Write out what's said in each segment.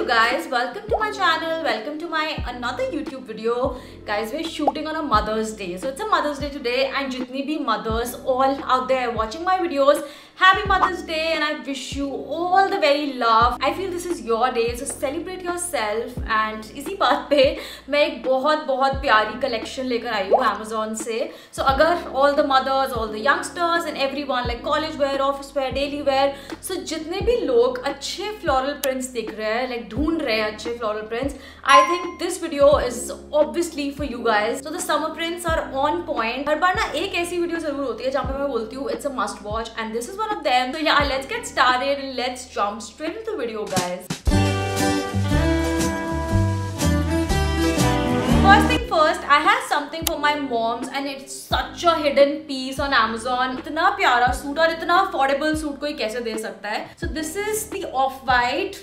guys, welcome to my channel, welcome to my another YouTube video. Guys, we're shooting on a Mother's Day, so it's a Mother's Day today, and jitni bhi mothers all out there watching my videos, happy Mother's Day, and I wish you all the very love. I feel this is your day, so celebrate yourself. And इसी बात पे मैं एक बहुत प्यारी collection लेकर आई हूँ Amazon से. So अगर all the mothers, all the youngsters and everyone like college wear, office wear, daily wear, so जितने भी लोग अच्छे floral prints देख रहे हैं, like ढूंढ रहे हैं अच्छे floral prints, I think this video is obviously for you guys. So the summer prints are on point. हर बार ना एक ऐसी वीडियो जरूर होती है जहाँ पे मैं बोलती हूँ it's a must watch, and this is one of them. So yeah, let's get started and let's jump straight into the video, guys. First thing first, I have something for my moms and it's such a hidden piece on Amazon. इतना प्यारा suit और इतना affordable suit कोई कैसे दे सकता है? So this is the off-white,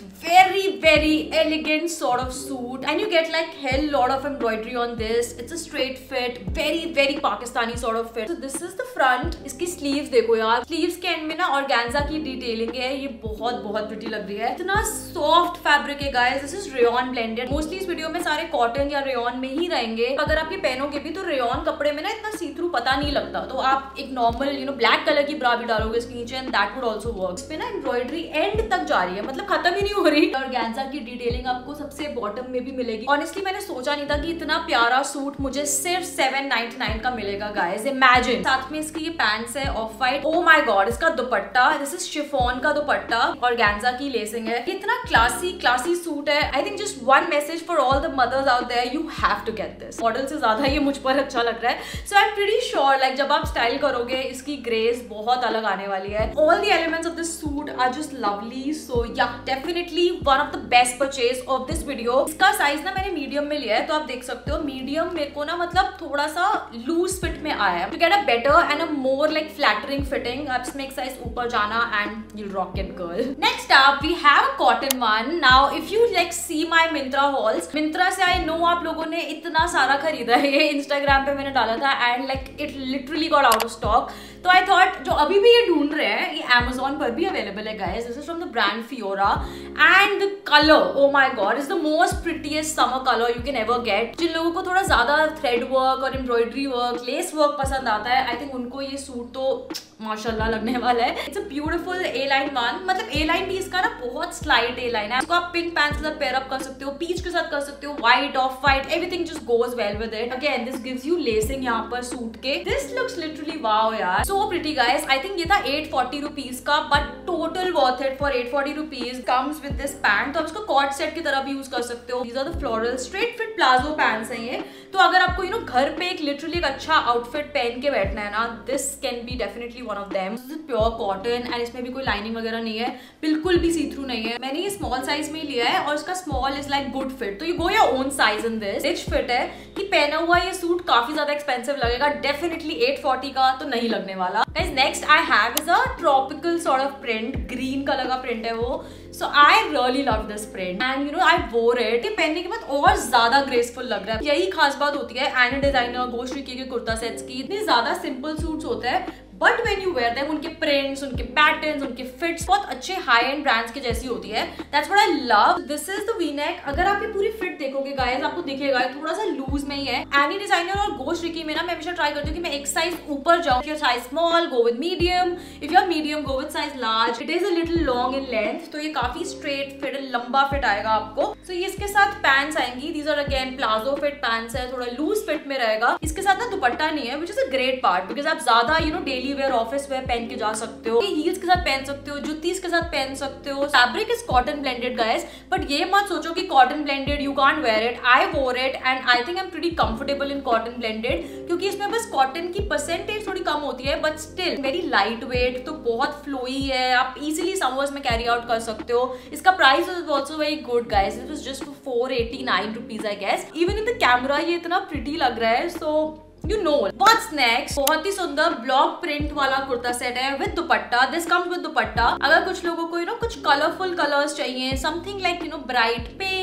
very elegant sort of suit, and you get like hell lot of embroidery on this. It's a straight fit, very Pakistani sort of fit. So this is the front. इसकी sleeves देखो यार. Sleeves के end में ना organza की detailing है. ये बहुत pretty लग रही है. इतना soft fabric है guys. This is rayon blended. Mostly इस वीडियो में सारे cotton या rayon में ही रहेंगे. अगर आप ये पहनोगे भी तो रेयन कपड़े में ना इतना सी थ्रू पता नहीं लगता, तो आप एक नॉर्मल ब्लैक कलर की ब्रा भी डालोगे इसके नीचे and that would also work. इस पे ना एम्ब्रॉयडरी एंड तक जा रही है, मतलब खत्म ही नहीं हो रही. और ऑर्गेन्जा की डिटेलिंग आपको सबसे बॉटम में भी मिलेगी. ऑनेस्टली मैंने सोचा नहीं था कि इतना प्यारा सूट मुझे सिर्फ 799 का मिलेगा गाइस. इमेजिन. साथ में इसकी ये पैंट्स है off white. Oh my god, इसका दुपट्टा, दिस इज शिफॉन का दुपट्टा, ऑर्गेन्जा की लेसिंग है. इतना क्लासी सूट है. I think just one message for all the mothers out there, you have to get this. Model से ज्यादा ये मुझ पर अच्छा लग रहा है. So I am pretty sure like जब आप स्टाइल करोगे इसकी ग्रेस बहुत अलग आने वाली है. All the elements of this suit are just lovely. So yeah definitely one of the best purchase of this video. इसका साइज ना मैंने मीडियम में लिया है, तो आप देख सकते हो मीडियम मेरे को ना मतलब थोड़ा सा लूज फिट में आया है. To get a better and a more like flattering fitting, आप इसमें एक साइज ऊपर जाना and you rock it girl. Next up we have a cotton one. Now if you like see my Myntra hauls, Myntra से I no आप लोगों ने इतना सारा खरीदा है. ये इंस्टाग्राम पे मैंने डाला था and like it literally got out of stock. तो आई थॉट जो अभी भी ये ढूंढ रहे हैं ये Amazon पर भी अवेलेबल है guys. This is from the brand Fiora and the colour, oh my god, is the most prettiest summer colour you can ever get. जिन लोगों को थोड़ा ज्यादा थ्रेड वर्क और एम्ब्रॉयडरी वर्क, लेस वर्क पसंद आता है, आई थिंक उनको ये सूट तो माशाल्लाह लगने वाला है. It's a beautiful A line one. मतलब ए लाइन भी इसका ना बहुत स्लाइट ए लाइन है. इसको आप पिंक पैंट्स के साथ पेयर अप कर सकते हो, पीच के साथ कर सकते हो, white, off white, everything just goes well with it. Again this gives you lacing यहाँ पर सूट के. दिस लुक्स लिटरली वाओ यार, so pretty guys. I think ये था 840 रुपीज का, but total worth it for 840 rupees. Comes with this pants, तो आप इसको कॉर्ड सेट की तरह भी यूज कर सकते हो. These are the floral straight fit palazzo pants हैं ये. तो अगर आपको घर पे एक लिटरली एक अच्छा आउटफिट पहन के बैठना है ना, this can be definitely one of them. Pure cotton and इसमें भी कोई लाइनिंग वगैरह नहीं है, बिल्कुल भी सी थ्रू नहीं है. मैंने ये स्मॉल साइज में लिया है और इसका small is like good fit, तो you go your own size in this. Rich fit है कि पहना हुआ ये सूट काफी ज्यादा एक्सपेंसिव लगेगा. डेफिनेटली 840 का तो नहीं लगने वाला. Next I have is a tropical sort of print. Green colour का प्रिंट है वो. So I really love this print and you know I wore it. पहनने के बाद और ज्यादा ग्रेसफुल लग रहा है. यही खास बात होती है एनी डिजाइनर गोश्त के कुर्ता सेट्स की. इतने ज्यादा सिंपल सूट्स होते हैं, but when you wear them उनके प्रिंट्स, उनके पैटर्न्स, उनके फिट्स बहुत अच्छे हाई एंड ब्रांड्स के जैसी होती है. That's what I love. This is the V neck. अगर आप ये पूरी फिट देखोगे गाइस, आपको दिखेगा थोड़ा सा लूज में ही है. एनी डिजाइनर और गोश्त रिकी में ना मैं हमेशा ट्राई करती हूँ कि मैं एक साइज ऊपर जाऊँ. If your size small go with medium, if your medium go with size large. It is a little long in length, तो ये काफी स्ट्रेट फिट, लंबा फिट आएगा आपको. सो ये इसके साथ पैंट्स आएंगी. These are again palazzo fit pants है, थोड़ा लूज फिट में रहेगा. इसके साथ ना दुपट्टा नहीं है, which is a great part, because आप ज्यादा डेली वेयर, ऑफिस वेयर पहन के जा सकते हो. हील्स के साथ पहन सकते हो, जुत्ती के साथ पहन सकते हो. Fabric is cotton blended guys, but ये मत सोचो कि cotton blended you can't wear it. I wore it and I think I am pretty comfortable in cotton blended, क्योंकि इसमें बस कॉटन की परसेंटेज थोड़ी कम होती है, but still very light weight, तो बहुत फ्लोई है. आप इजीली समर्स में कैरी आउट कर सकते हो. इसका price is also very good guys. It was just 489 rupees I guess. Even in the camera ये इतना प्रिटी लग रहा है. सो You know what's next. बहुत ही सुंदर ब्लॉक प्रिंट वाला कुर्ता सेट है with dupatta. This comes with dupatta. अगर कुछ लोगों को कुछ कलरफुल कलर्स चाहिए, something like bright pink,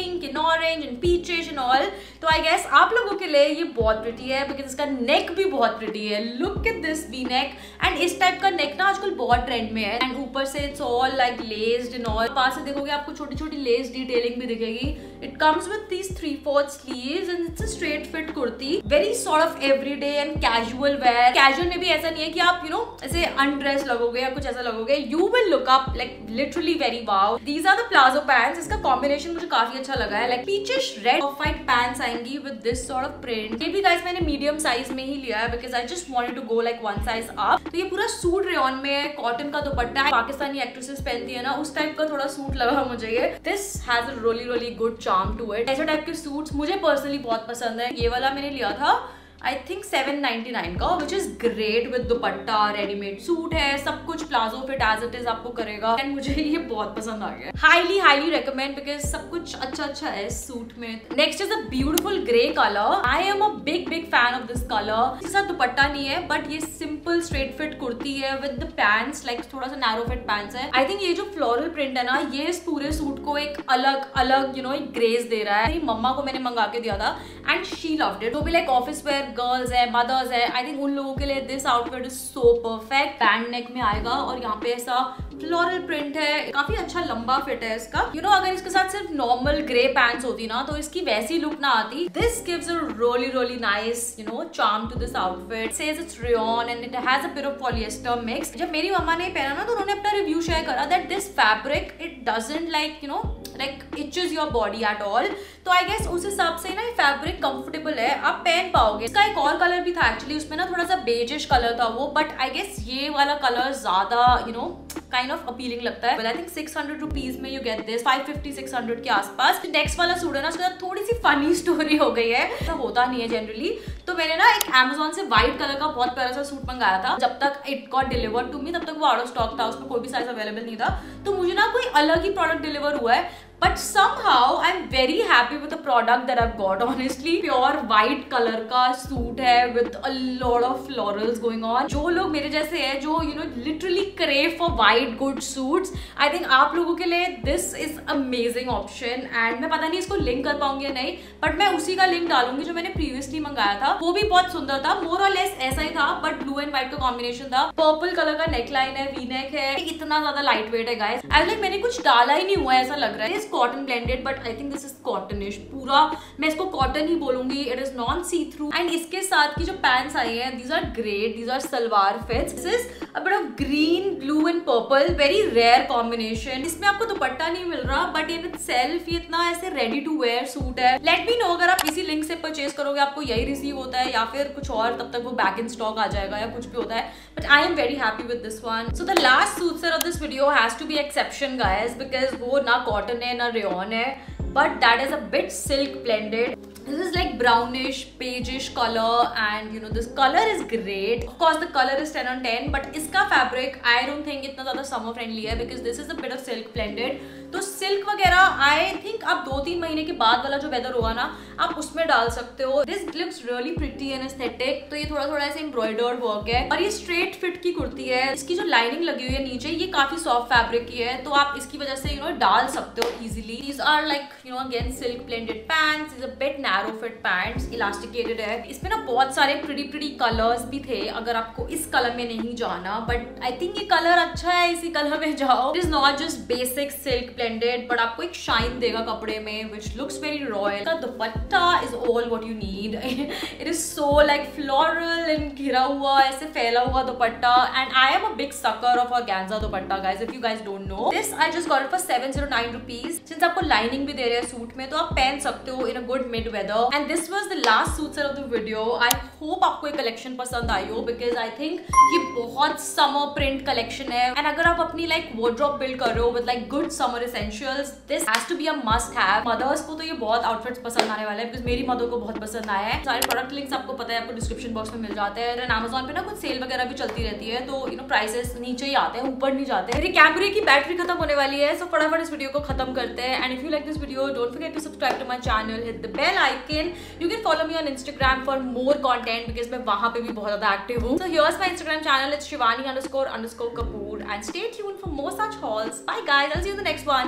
pink, in orange, in peachish and all. तो आई गेस आप लोगों के लिए ये बहुत प्रिटी है बिकॉज इसका नेक भी बहुत प्रिटी है। Look at this V neck, and इस टाइप का नेक ना आजकल बहुत ट्रेंड में है, एंड ऊपर से it's all like laced and all. पास से देखोगे आपको छोटी छोटी लेस डिटेलिंग भी दिखेगी। It comes with these 3/4 sleeves and it's a straight fit kurti, very sort of everyday and casual wear. Casual में भी ऐसा नहीं है कि आप ऐसे अनड्रेस लगोगे या कुछ ऐसा लगोगे, you will look up like literally very wow. These are the palazzo pants. इसका कॉम्बिनेशन मुझे काफी अच्छा लगा है, like peachish red off white pants आएंगी with this sort of print. ये भी गाइस मैंने मीडियम साइज में ही लिया है because I just wanted to go like one size up. तो ये पूरा सूट रेयॉन में है, कॉटन का दुपट्टा है, पाकिस्तानी एक्ट्रेसेस पहनती है ना उस टाइप का थोड़ा सूट लगा मुझे ये। This has a really good charm to it. ऐसे टाइप के सूट्स मुझे पर्सनली बहुत पसंद है। ये वाला मैंने लिया था आई थिंक 799 का, which is great with dupatta, readymade suit है, सब कुछ palazzo fit as it is आपको करेगा, एंड मुझे ये बहुत पसंद आ गया। हाईली रेकमेंड बिकॉज सब कुछ अच्छा है इस सूट में। Next is a beautiful grey colour. I am a big fan of this colour. इसके साथ दुपट्टा नहीं है बट ये सिंपल स्ट्रेट फिट कुर्ती है विद द पैंट्स, लाइक थोड़ा सा नैरो फिट पैंट्स है। आई थिंक ये जो फ्लोरल प्रिंट है ना ये इस पूरे सूट को एक अलग एक ग्रेस दे रहा है। मेरी मम्मा को मैंने मंगा के दिया था एंड शी लव्ड इट। तो भी लाइक ऑफिस वेयर गर्ल्स है, मदर्स है, आई थिंक उन लोगों के लिए this outfit is so perfect. Band neck में आएगा और यहाँ पे ऐसा फ्लोरल प्रिंट है, काफी अच्छा लंबा फिट है इसका। अगर इसके साथ सिर्फ नॉर्मल ग्रे पैंट्स होती ना तो इसकी वैसी लुक ना आती। This gives a really nice charm to this outfit. Says it's rayon and it has a bit of polyester mix. जब मेरी मम्मा ने पहना ना तो उन्होंने अपना रिव्यू शेयर करा that this fabric it doesn't like itches your body at all. तो आई गेस उस हिसाब से ना ये फैब्रिक कंफर्टेबल है, आप पहन पाओगे। इसका एक और कलर भी था एक्चुअली, उसमें ना थोड़ा सा बेजिश कलर था वो, बट आई गेस ये वाला कलर ज्यादा काइंड ऑफ अपीलिंग लगता है। आई थिंक 600 रुपीज में यू गेट दिस, 550-600 के आसपास। नेक्स्ट वाला सूट है ना उसके साथ थोड़ी सी फनी स्टोरी हो गई है, ऐसा होता नहीं है जनरली। तो मैंने ना एक Amazon से व्हाइट कलर का बहुत प्यारा सा सूट मंगाया था। जब तक it got delivered to me तब तक वो आउट ऑफ स्टॉक था, उसमें कोई भी साइज अवेलेबल नहीं था। तो मुझे ना कोई अलग ही प्रोडक्ट डिलीवर हुआ है, but somehow I'm very happy with the product that I've got. Honestly, pure white color का सूट है with a lot of florals going on. जो लोग मेरे जैसे हैं जो literally crave for white good suits, I think आप लोगों के लिए this is amazing option. And मैं पता नहीं इसको लिंक कर पाऊंगी या नहीं, बट मैं उसी का लिंक डालूंगी जो मैंने प्रीवियसली मंगाया था। वो भी बहुत सुंदर था, मोर और लेस ऐसा ही था बट ब्लू एंड व्हाइट का कॉम्बिनेशन था। पर्पल कलर का नेकलाइन है, वी नेक है, इतना ज्यादा लाइट वेट है गाइस। आई लाइक मैंने कुछ डाला ही नहीं हुआ है ऐसा लग रहा है। Cotton blended but I think this is cottonish, पूरा मैं इसको कॉटन ही बोलूंगी। It is non see through and इसके साथ की जो पैंट्स आई हैं these are great, these are salwar fits. This is a bit of green, blue and purple, very rare combination. इसमें आपको दुपट्टा नहीं मिल रहा बट इन इटसेल्फ ये इतना ऐसे रेडी टू वेयर सूट है। लेट मी नो अगर आप इसी लिंक से परचेज करोगे आपको यही रिसीव होता है या फिर कुछ और, तब तक वो बैक इन स्टॉक आ जाएगा या कुछ भी होता है, but I am very happy with this one. So the last suit set of this video has to be exception guys, because वो ना कॉटन है ना रेयॉन है, but that is a bit silk blended. This is like brownish, beigeish color and this color is great. Of course the color is 10 on 10, but इसका fabric I don't think इतना ज़्यादा summer friendly है because this is a bit of silk blended. तो silk वगैरह I think आप 2-3 महीने के बाद वाला जो वेदर होगा ना आप उसमें डाल सकते हो। This looks really pretty and aesthetic. तो ये थोड़ा ऐसे embroidered work है और ये straight fit की कुर्ती है। इसकी जो लाइनिंग लगी हुई है नीचे ये काफी सॉफ्ट फैब्रिक की है, तो आप इसकी वजह से डाल सकते हो easily. These are like again silk blended pants. These are bit narrow fit pants, elasticated है। इसमें ना बहुत सारे pretty कलर्स भी थे अगर आपको इस कलर में नहीं जाना, बट आई थिंक ये कलर अच्छा है, इसी कलर में जाओ। It is not just basic silk blended, बट आपको एक शाइन देगा कपड़े में which looks very royal. का दुपट्टा is all what you need. It is so like floral and घिरा हुआ ऐसे फैला हुआ dupatta, and I am a big sucker of organza dupatta guys. If you guys don't know this, I just got it for 709 rupees. Since आपको lining भी दे रहे हैं सूट में तो आप पहन सकते हो in a good mid weather. And this was the last suit set of the video. I hope आपको ये कलेक्शन पसंद आई हो बिकॉज आई थिंक ये बहुत समर प्रिंट कलेक्शन है, एंड अगर आप अपनी लाइक वार्डरोब बिल्ड कर रहे हो with like good summer essentials, this has to be a must have. Mothers को तो ये बहुत आउटफिट्स पसंद आने वाले हैं बिकॉज मेरी मदर को बहुत पसंद आया है। सारे प्रोडक्ट लिंक्स आपको पता है आपको डिस्क्रिप्शन बॉक्स में मिल जाते हैं। एंड Amazon पे ना कुछ सेल वगैरह भी चलती रहती है तो प्राइसेस नीचे ही आते हैं, ऊपर नहीं जाते। मेरी कैमरे की बैटरी खत्म होने वाली है, सो फटाफट इस वीडियो को खत्म करते हैं। And if you like this video, don't forget to subscribe to my channel, hit the bell icon. You can follow me on Instagram for more content because मैं वहाँ पे भी बहुत ज़्यादा एक्टिव हूँ। So here's my Instagram channel, it's Shivani__Kapoor, and stay tuned for more such hauls. Bye guys, I'll see you in the next one.